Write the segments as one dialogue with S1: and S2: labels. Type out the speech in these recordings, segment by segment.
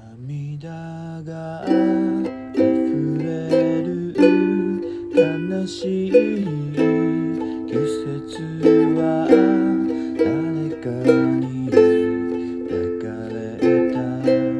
S1: 涙が溢れる悲しい季節は誰かに抱かれた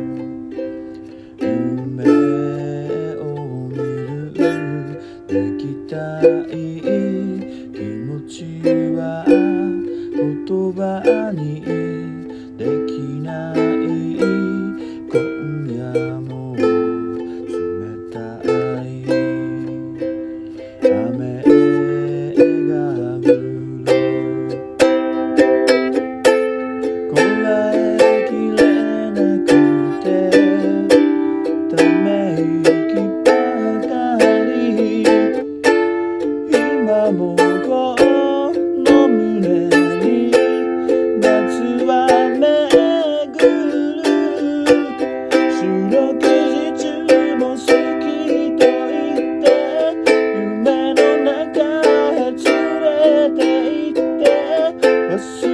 S1: 夢を見る泣きたい気持ちは言葉にできない今夜も冷たい雨が降るこらえきれなくてため息ばかり今もこの胸に夏は巡る四六時中も好きと言って夢の中へ連れて行って